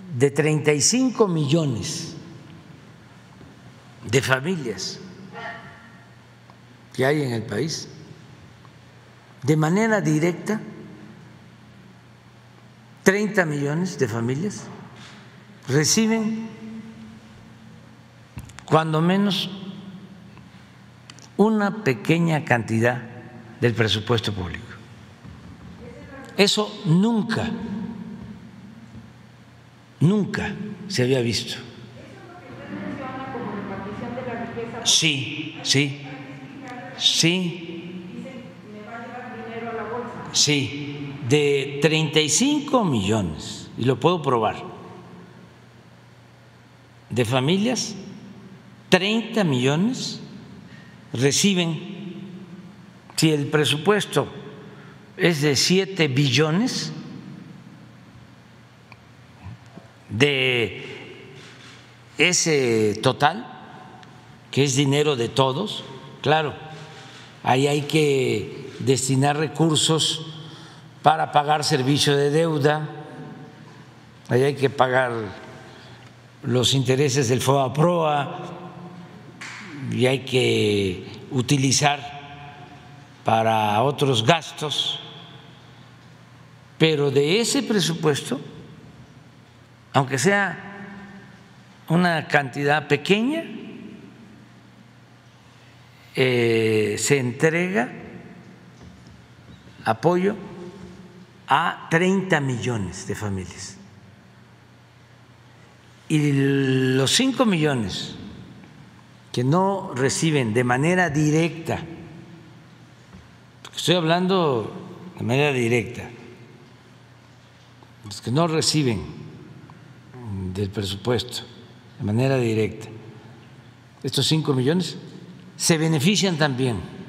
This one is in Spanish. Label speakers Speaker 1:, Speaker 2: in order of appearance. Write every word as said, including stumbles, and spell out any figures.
Speaker 1: de treinta y cinco millones de familias que hay en el país, de manera directa, treinta millones de familias reciben cuando menos una pequeña cantidad del presupuesto público. Eso nunca, nunca se había visto. Sí, sí, sí, sí, de treinta y cinco millones, y lo puedo probar, de familias, treinta millones reciben, si el presupuesto es de siete billones, de ese total, que es dinero de todos, claro, ahí hay que destinar recursos para pagar servicio de deuda, ahí hay que pagar los intereses del FOBAPROA y hay que utilizar para otros gastos, pero de ese presupuesto, aunque sea una cantidad pequeña, eh, se entrega apoyo a treinta millones de familias. Y los cinco millones que no reciben de manera directa, estoy hablando de manera directa, los que no reciben del presupuesto de manera directa, estos cinco millones se benefician también